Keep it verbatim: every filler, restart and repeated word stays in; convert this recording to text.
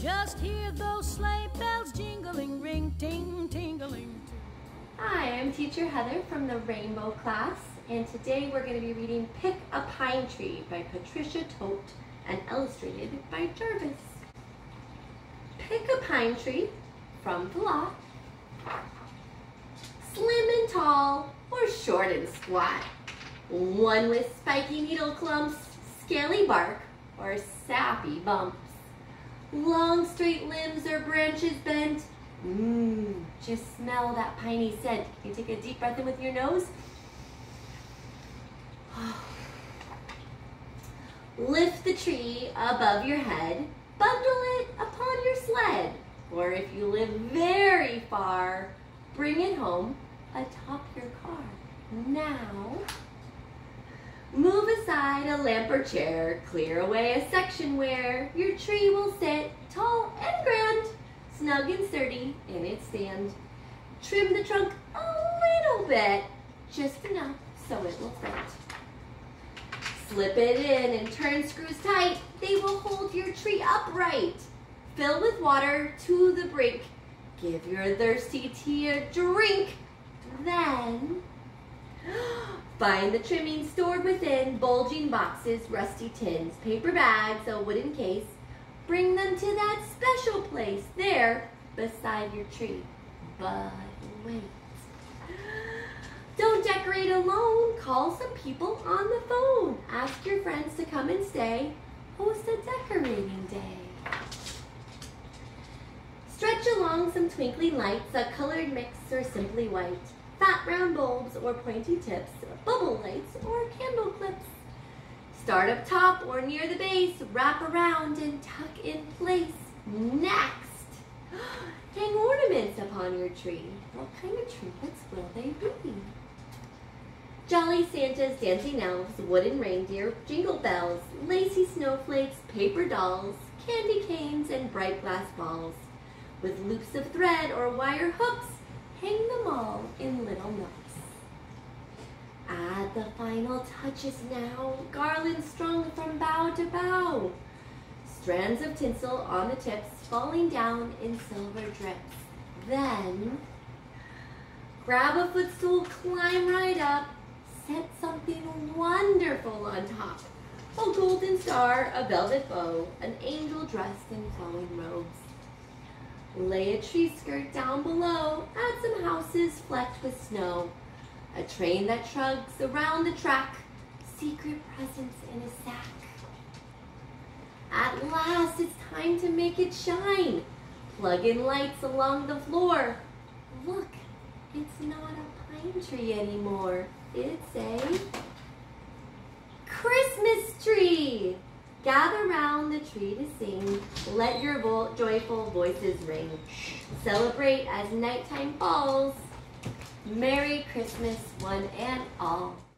Just hear those sleigh bells jingling, ring, ting, tingling. Hi, I'm teacher Heather from the Rainbow class, and today we're going to be reading Pick a Pine Tree by Patricia Toht and illustrated by Jarvis. Pick a pine tree from the lot, slim and tall or short and squat, one with spiky needle clumps, scaly bark, or sappy bumps, long straight limbs or branches bent. Mmm, just smell that piney scent. Can you take a deep breath in with your nose? Lift the tree above your head, bundle it upon your sled, or if you live very far, bring it home atop your car. Now, move aside a lamp or chair, clear away a section where your tree will sit tall and grand, snug and sturdy in its stand. Trim the trunk a little bit, just enough so it will fit. Slip it in and turn screws tight. They will hold your tree upright. Fill with water to the brink. Give your thirsty tea a drink. Then, find the trimmings stored within bulging boxes, rusty tins, paper bags, a wooden case. Bring them to that special place there beside your tree. But wait. Don't decorate alone. Call some people on the phone. Ask your friends to come and stay. Host a decorating day. Stretch along some twinkling lights, a colored mix or simply white, fat round bulbs or pointy tips, bubble lights or candle clips. Start up top or near the base, wrap around and tuck in place. Next, hang ornaments upon your tree. What kind of trinkets will they be? Jolly Santas, dancing elves, wooden reindeer, jingle bells, lacy snowflakes, paper dolls, candy canes, and bright glass balls. With loops of thread or wire hooks, hang them all in little nooks. Add the final touches now, garlands strung from bough to bough. Strands of tinsel on the tips, falling down in silver drips. Then, grab a footstool, climb right up, set something wonderful on top. A golden star, a velvet bow, an angel dressed in flowing robes. Lay a tree skirt down below, add some houses flecked with snow. A train that chugs around the track, secret presents in a sack. At last, it's time to make it shine. Plug in lights along the floor. Look, it's not a pine tree anymore. It's a Christmas tree. Gather round the tree to sing. Let your vo- joyful voices ring. Celebrate as nighttime falls. Merry Christmas, one and all.